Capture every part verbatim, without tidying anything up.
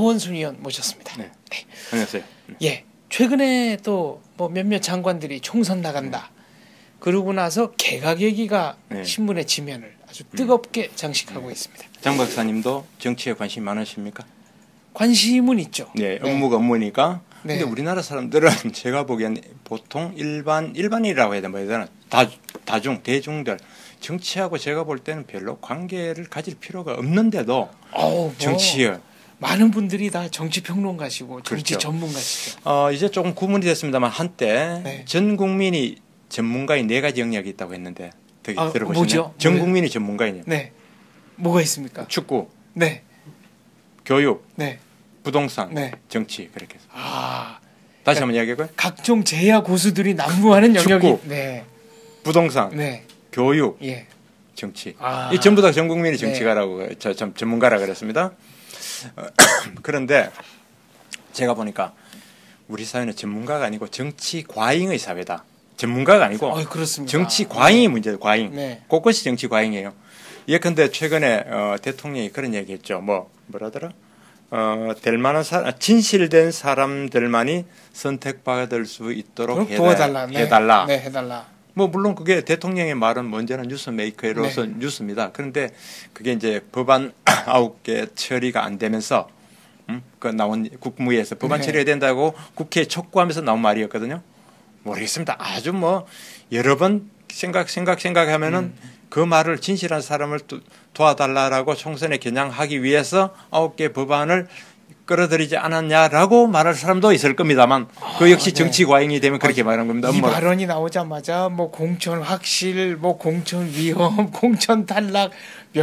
허원순 의원 모셨습니다. 네. 네. 안녕하세요. 네. 예, 최근에 또 뭐 몇몇 장관들이 총선 나간다. 네. 그러고 나서 개각얘기가 네. 신문의 지면을 아주 뜨겁게 음. 장식하고 네. 있습니다. 장 박사님도 정치에 관심 많으십니까? 관심은 있죠. 네, 업무가 네. 업무니까. 네. 근데 우리나라 사람들은 제가 보기엔 보통 일반 일반이라고 해야 되나 뭐 해야 되나 다 다중 대중들 정치하고 제가 볼 때는 별로 관계를 가질 필요가 없는데도 어우, 정치에 뭐 많은 분들이 다 정치 평론가시고 정치 그렇죠. 전문가시죠. 어, 이제 조금 구분이 됐습니다만 한때 네. 전 국민이 전문가인 네 가지 영역이 있다고 했는데 되게 아, 들어보시나요? 뭐죠? 전 뭐예요? 국민이 전문가이냐? 네. 뭐가 있습니까? 축구, 네, 교육, 네, 부동산, 네. 정치 그렇게 해서. 아, 다시 한번 이야기해볼까요? 각종 제야 고수들이 난무하는 영역이 축구, 네, 부동산, 네, 교육, 예, 정치. 아. 이 전부 다 전 국민이 정치가라고 네. 저, 저, 전문가라 그랬습니다. 그런데 제가 보니까 우리 사회는 전문가가 아니고 정치 과잉의 사회다. 전문가가 아니고 어, 그렇습니다. 정치 과잉이 네. 문제예요. 과잉. 네. 곳곳이 정치 과잉이에요. 예컨대 최근에 어, 대통령이 그런 얘기했죠. 뭐 뭐라더라? 어, 될 만한 사, 진실된 사람들만이 선택받을 수 있도록 해달, 도와달라. 네. 해달라. 네, 해달라. 뭐 물론 그게 대통령의 말은 먼저는 뉴스메이커로서 네. 뉴스입니다. 그런데 그게 이제 법안 아홉 개 처리가 안 되면서 음? 그 나온 국무회에서 법안 네. 처리해야 된다고 국회에 촉구하면서 나온 말이었거든요. 모르겠습니다. 아주 뭐 여러 번 생각 생각 생각하면은 음. 그 말을 진실한 사람을 도, 도와달라라고 총선에 겨냥하기 위해서 아홉 개 법안을 끌어들이지 않았냐라고 말할 사람도 있을 겁니다만 아, 그 역시 네. 정치 과잉이 되면 그렇게 아, 말하는 겁니다. 이 뭐. 발언이 나오자마자 뭐 공천 확실, 뭐 공천 위험, 공천 탈락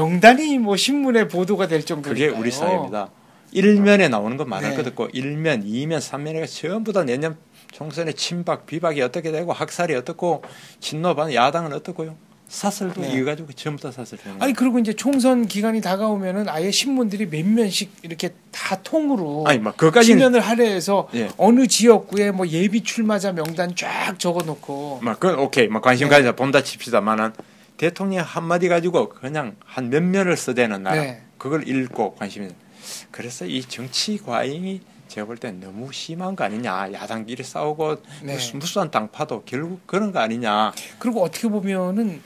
명단이 뭐 신문에 보도가 될 정도니까요. 그게 우리 사회입니다. 일면에 나오는 건 말할 네. 것 없고 일면, 이면, 삼면에 전부 다 내년 총선에 친박, 비박이 어떻게 되고 학살이 어떻고 친노반, 야당은 어떻고요. 사설도 네. 이어가지고 전부 다 사설. 아니 그리고 이제 총선 기간이 다가오면은 아예 신문들이 몇 면씩 이렇게 다 통으로 아니 막 그까지는 지면을 할애해서 예. 어느 지역구에 뭐 예비 출마자 명단 쫙 적어놓고. 막 그건 오케이, 막 관심 네. 가지자 본다 칩시다만은 대통령 한 마디 가지고 그냥 한 몇 면을 써대는 나라. 네. 그걸 읽고 관심이. 그래서 이 정치 과잉이 제가 볼 때 너무 심한 거 아니냐. 야당끼리 싸우고 네. 무수, 무수한 땅파도 결국 그런 거 아니냐. 그리고 어떻게 보면은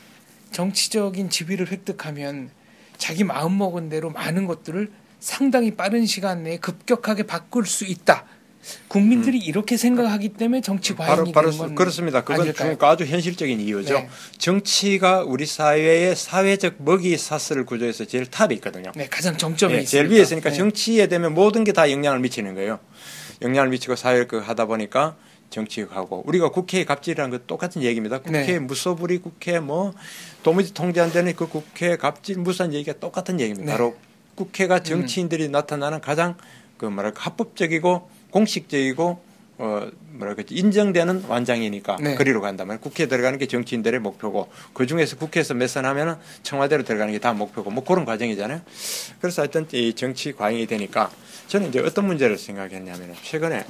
정치적인 지위를 획득하면 자기 마음먹은 대로 많은 것들을 상당히 빠른 시간 내에 급격하게 바꿀 수 있다. 국민들이 음. 이렇게 생각하기 때문에 정치 과잉이 바로, 되는 건 그렇습니다. 그건 아주 현실적인 이유죠. 네. 정치가 우리 사회의 사회적 먹이 사슬 구조에서 제일 탑에 있거든요. 네, 가장 정점에 네, 있으니까. 제일 위에 있으니까 네. 정치에 되면 모든 게 다 영향을 미치는 거예요. 영향을 미치고 사회를 그 하다 보니까 정치하고 우리가 국회에 갑질이라는 건 똑같은 얘기입니다. 국회 네. 무소불위 국회 뭐 도무지 통제 안 되는 그 국회 갑질 무수한 얘기가 똑같은 얘기입니다. 네. 바로 국회가 정치인들이 음. 나타나는 가장 그 뭐랄까 합법적이고 공식적이고 어 뭐랄까 인정되는 완장이니까 네. 그리로 간다면 국회에 들어가는 게 정치인들의 목표고 그 중에서 국회에서 몇 선 하면은 청와대로 들어가는 게 다 목표고 뭐 그런 과정이잖아요. 그래서 하여튼 이 정치 과잉이 되니까 저는 이제 어떤 문제를 생각했냐면 최근에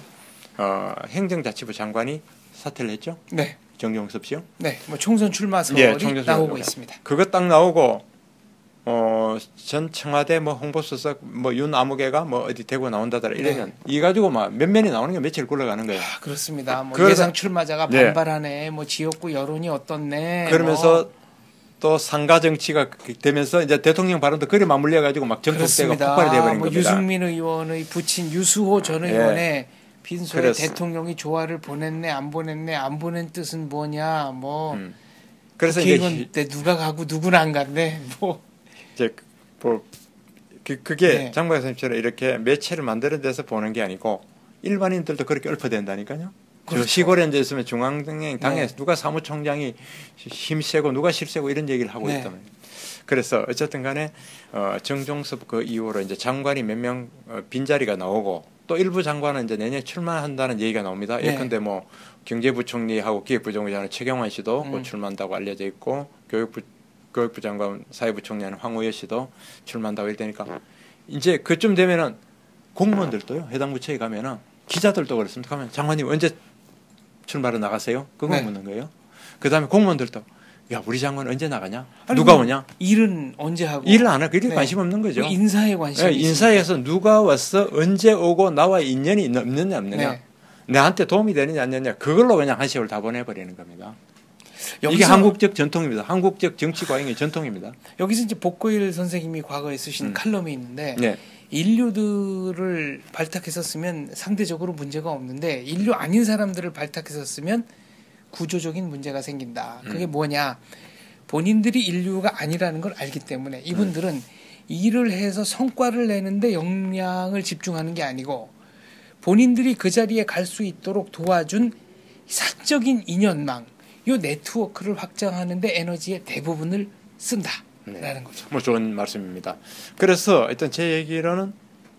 어, 행정자치부 장관이 사퇴를 했죠. 네. 정종섭 씨요. 네. 뭐 총선 출마설이 예, 총선 나오고 출마. 있습니다. 그거 딱 나오고 어, 전 청와대 뭐 홍보수석 뭐 윤 아무개가 뭐 어디 대구 나온다더라 이러면 네. 이 가지고 막 몇 면이 나오는 게 며칠 굴러가는 거예요. 아, 그렇습니다. 뭐 그러다, 예상 출마자가 네. 반발하네. 뭐 지역구 여론이 어떻네. 그러면서 뭐. 또 상가 정치가 되면서 이제 대통령 발언도 그리 맞물려 가지고 막 전폭대가 폭발이 돼버린 뭐 겁니다. 유승민 의원의 부친 유수호 전 의원의 네. 빈소에 그래서. 대통령이 조화를 보냈네 안 보냈네 안 보낸 뜻은 뭐냐 뭐 음. 그래서 이제 때 누가 가고 누구는 안 갔네 뭐 이제 뭐 그, 그게 네. 장 박사님처럼 이렇게 매체를 만드는 데서 보는 게 아니고 일반인들도 그렇게 읊어댄다니까요. 그렇죠. 시골에 앉아 있으면 중앙당에 당에 네. 누가 사무총장이 힘세고 누가 실세고 이런 얘기를 하고 네. 있다면. 그래서 어쨌든 간에 어, 정종섭 그 이후로 이제 장관이 몇 명 어, 빈자리가 나오고 또 일부 장관은 이제 내년에 출마한다는 얘기가 나옵니다. 네. 예컨대 뭐 경제부총리하고 기획부총리하는 최경환 씨도 음. 곧 출마한다고 알려져 있고 교육부 교육부 장관 사회부총리하는 황우여 씨도 출마한다고 이러니까 이제 그쯤 되면은 공무원들도요 해당 부처에 가면은 기자들도 그렇습니다. 가면 장관님 언제 출마로 나가세요? 그거 네. 묻는 거예요. 그 다음에 공무원들도 야 우리 장관 언제 나가냐? 아니, 누가 오냐? 일은 언제 하고 일을 안 하고 일에 네. 관심 없는 거죠. 인사에 관심이 네, 인사에서 누가 와서 언제 오고 나와 인연이 있느냐 없느냐 네. 내한테 도움이 되느냐 안 되느냐 그걸로 그냥 한 세월 다 보내버리는 겁니다. 여기서, 이게 한국적 전통입니다. 한국적 정치 과잉의 전통입니다. 여기서 이제 복고일 선생님이 과거에 쓰신 음. 칼럼이 있는데 네. 인류들을 발탁해서 쓰면 상대적으로 문제가 없는데 인류 아닌 사람들을 발탁해서 쓰면 구조적인 문제가 생긴다. 그게 음. 뭐냐? 본인들이 인류가 아니라는 걸 알기 때문에 이분들은 음. 일을 해서 성과를 내는데 역량을 집중하는 게 아니고 본인들이 그 자리에 갈 수 있도록 도와준 사적인 인연망, 요 네트워크를 확장하는데 에너지의 대부분을 쓴다라는 네. 거죠. 뭐 좋은 말씀입니다. 그래서 일단 제 얘기로는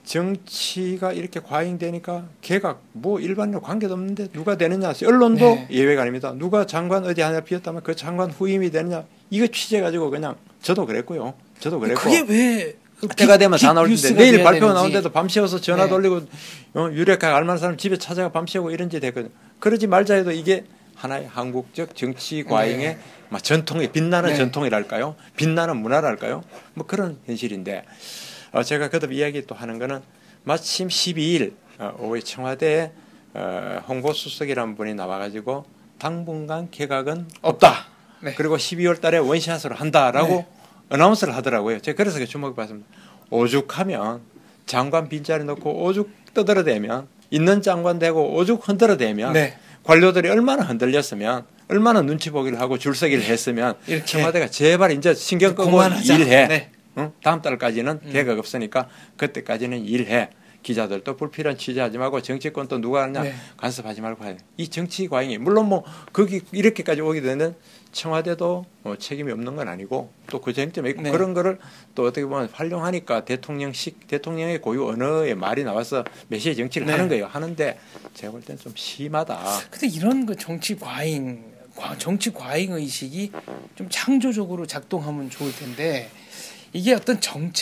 정치가 이렇게 과잉되니까 개각 뭐 일반으로 관계도 없는데 누가 되느냐 언론도 네. 예외가 아닙니다. 누가 장관 어디 하나 비었다면 그 장관 후임이 되느냐 이거 취재 가지고 그냥 저도 그랬고요. 저도 그랬고 그게 왜 때가 되면 다 나올 텐데 내일 발표 나오는데도 밤새워서 전화 네. 돌리고 어, 유력하게 알만한 사람 집에 찾아가 밤새고 이런지 됐거든요. 그러지 말자 해도 이게 하나의 한국적 정치 과잉의 네. 막 전통의 빛나는 네. 전통이랄까요? 빛나는 문화랄까요? 뭐 그런 현실인데 어, 제가 거듭 이야기 또 하는 거는 마침 십이일 어, 오후에 청와대에 어, 홍보수석이라는 분이 나와가지고 당분간 개각은 없다. 네. 그리고 십이월 달에 원샷으로 한다라고 네. 어나운스를 하더라고요. 제가 그래서 주목을 받습니다. 오죽하면 장관 빈자리 넣고 오죽 떠들어대면 있는 장관 되고 오죽 흔들어대면 네. 관료들이 얼마나 흔들렸으면 얼마나 눈치 보기를 하고 줄서기를 했으면 이렇게. 청와대가 제발 이제 신경 끄고 그만하자. 일해. 네. 응? 다음 달까지는 음. 개각 없으니까 그때까지는 일해. 기자들도 불필요한 취재하지 말고 정치권 또 누가 하느냐 네. 간섭하지 말고 해야 돼. 이 정치 과잉이 물론 뭐 거기 이렇게까지 오게 되는 청와대도 뭐 책임이 없는 건 아니고 또 그 쟁점에 있고 네. 그런 거를 또 어떻게 보면 활용하니까 대통령식 대통령의 고유 언어의 말이 나와서 메시지 정치를 네. 하는 거예요. 하는데 제가 볼 때는 좀 심하다. 근데 이런 그 정치 과잉, 과- 정치 과잉 의식이 좀 창조적으로 작동하면 좋을 텐데 이게 어떤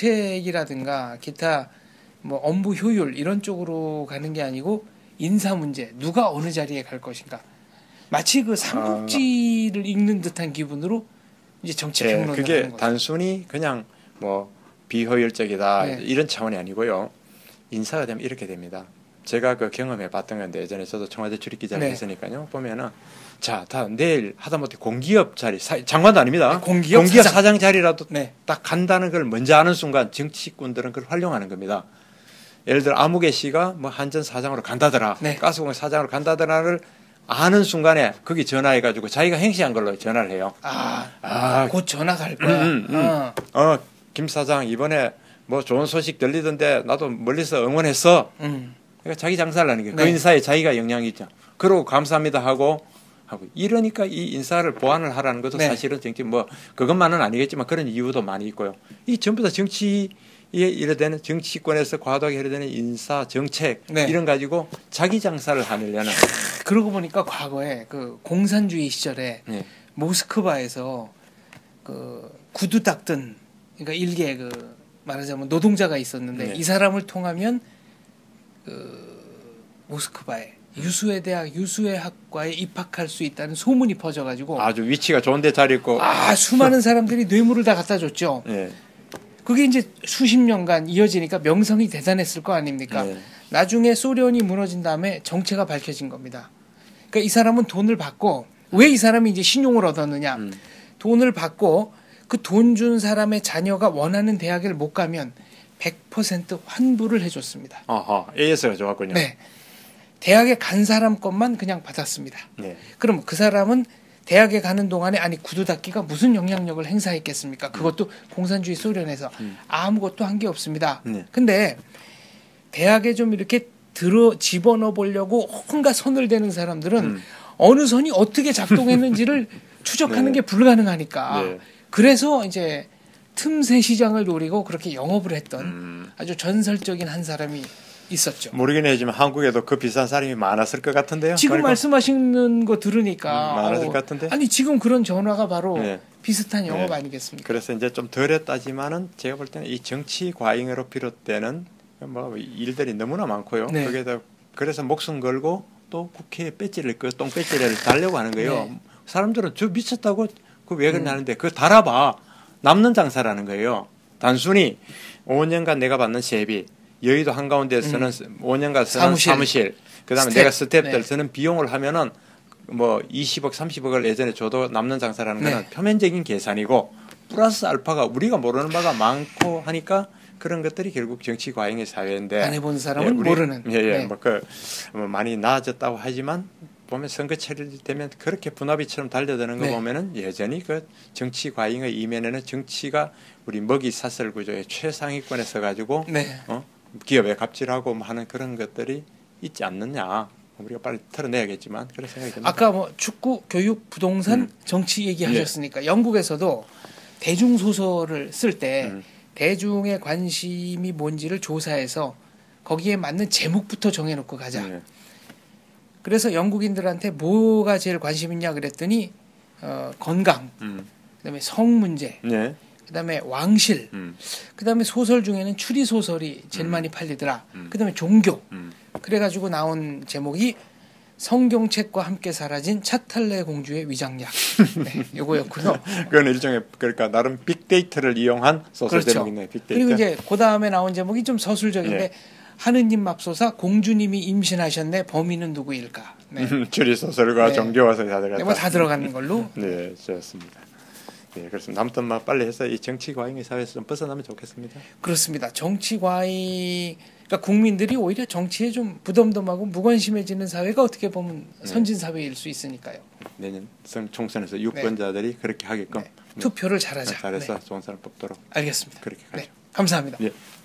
정책이라든가 기타 뭐 업무 효율 이런 쪽으로 가는 게 아니고 인사 문제, 누가 어느 자리에 갈 것인가. 마치 그 삼국지를 읽는 듯한 기분으로 이제 정치 네, 평론을 그게 하는 거죠. 단순히 그냥 뭐 비효율적이다 네. 이런 차원이 아니고요. 인사가 되면 이렇게 됩니다. 제가 그 경험해 봤던 건데 예전에 저도 청와대 출입 기자를 네. 했으니까요. 보면은 자, 다 내일 하다못해 공기업 자리 사, 장관도 아닙니다. 네, 공기업 사장. 사장. 자리라도 네. 딱 간다는 걸 먼저 아는 순간 정치꾼들은 그걸 활용하는 겁니다. 예를 들어 아무개 씨가 뭐 한전 사장으로 간다더라, 네. 가스공사 사장으로 간다더라를 아는 순간에 거기 전화해가지고 자기가 행시한 걸로 전화를 해요. 아, 아, 곧 전화 갈 거야. 음, 음, 음. 어. 어, 김 사장 이번에 뭐 좋은 소식 들리던데 나도 멀리서 응원했어. 음. 그러니까 자기 장사를 하는 거예요. 네. 그 인사에 자기가 영향이 있죠. 그러고 감사합니다 하고 하고 이러니까 이 인사를 보완을 하라는 것도 네. 사실은 정치 뭐 그것만은 아니겠지만 그런 이유도 많이 있고요. 이 전부 다 정치에 이래되는 정치권에서 과도하게 이래되는 인사 정책 네. 이런 가지고 자기 장사를 하려는. 그러고 보니까 과거에 그 공산주의 시절에 네. 모스크바에서 그 구두 닦던 그러니까 일개 그 말하자면 노동자가 있었는데 네. 이 사람을 통하면 그 모스크바에 유수의 대학 유수의 학과에 입학할 수 있다는 소문이 퍼져가지고 아주 위치가 좋은데 잘 있고. 아 수많은 사람들이 뇌물을 다 갖다 줬죠. 네. 그게 이제 수십 년간 이어지니까 명성이 대단했을 거 아닙니까? 네. 나중에 소련이 무너진 다음에 정체가 밝혀진 겁니다. 그러니까 이 사람은 돈을 받고 왜 이 사람이 이제 신용을 얻었느냐? 음. 돈을 받고 그 돈 준 사람의 자녀가 원하는 대학을 못 가면 백 퍼센트 환불을 해줬습니다. 아하, 에이에스가 좋았군요. 네, 대학에 간 사람 것만 그냥 받았습니다. 네. 그럼 그 사람은 대학에 가는 동안에 아니 구두 닦기가 무슨 영향력을 행사했겠습니까? 그것도 공산주의 소련에서 음. 아무것도 한 게 없습니다. 네. 근데 대학에 좀 이렇게 들어 집어넣어 보려고 온갖 선을 대는 사람들은 음. 어느 선이 어떻게 작동했는지를 추적하는 네. 게 불가능하니까 네. 그래서 이제 틈새 시장을 노리고 그렇게 영업을 했던 음. 아주 전설적인 한 사람이 있었죠. 모르긴 하지만 한국에도 그 비싼 사람이 많았을 것 같은데요. 지금 그러니까 말씀하시는 거 들으니까 음, 많았을 어, 것 같은데. 아니 지금 그런 전화가 바로 네. 비슷한 영업 네. 아니겠습니까? 그래서 이제 좀 덜했다지만은 제가 볼 때는 이 정치 과잉으로 비롯되는 뭐 일들이 너무나 많고요. 네. 그게 더 그래서 목숨 걸고 또 국회에 배지를 그 똥배지를 달려고 하는 거예요. 네. 사람들은 저 미쳤다고 그 왜 그러냐는데 그 달아봐. 남는 장사라는 거예요. 단순히 오 년간 내가 받는 세비, 여의도 한가운데에서는 음. 오 년간 쓰는 사무실, 사무실 그다음에 스텝. 내가 스텝들 네. 쓰는 비용을 하면은 뭐 이십억, 삼십억을 예전에 줘도 남는 장사라는 거는 네. 표면적인 계산이고 플러스 알파가 우리가 모르는 바가 많고 하니까 그런 것들이 결국 정치 과잉의 사회인데 안 해본 사람은 예, 우리, 모르는. 예, 예, 네. 뭐 그 뭐 많이 나아졌다고 하지만 보면 선거철이 되면 그렇게 분화비처럼 달려드는 거 네. 보면은 여전히 그 정치 과잉의 이면에는 정치가 우리 먹이 사슬 구조의 최상위권에 서 가지고 네. 어? 기업에 갑질하고 뭐 하는 그런 것들이 있지 않느냐. 우리가 빨리 털어내야겠지만 그런 생각이 듭니다. 아까 뭐 축구, 교육, 부동산, 음. 정치 얘기하셨으니까 네. 영국에서도 대중 소설을 쓸 때 음. 대중의 관심이 뭔지를 조사해서 거기에 맞는 제목부터 정해놓고 가자. 네. 그래서 영국인들한테 뭐가 제일 관심 있냐 그랬더니 어, 건강, 음. 그다음에 성 문제, 네. 그다음에 왕실, 음. 그다음에 소설 중에는 추리 소설이 제일 음. 많이 팔리더라. 음. 그다음에 종교. 음. 그래가지고 나온 제목이 성경책과 함께 사라진 차탈레 공주의 위장약. 네, 요거였고요. 그건 일종의 그러니까 나름 빅데이터를 이용한 소설 그렇죠. 제목이네요. 빅데이터. 그리고 이제 그 다음에 나온 제목이 좀 서술적인데 네. 하느님 맙소사 공주님이 임신하셨네. 범인은 누구일까? 네. 추리 소설과 네. 종교와 다 들어갔다. 네, 뭐 다 들어가는 걸로. 네, 좋습니다. 네, 그렇습니다. 아무튼 막 빨리 해서 이 정치 과잉의 사회에서 좀 벗어나면 좋겠습니다. 그렇습니다. 정치 과잉, 그러니까 국민들이 오히려 정치에 좀 부덤덤하고 무관심해지는 사회가 어떻게 보면 선진 사회일 수 있으니까요. 내년 총선에서 유권자들이 네. 그렇게 하게끔 네. 투표를 잘하자. 잘해서 네. 좋은 사람 뽑도록. 알겠습니다. 그렇게 가죠. 네. 감사합니다. 예.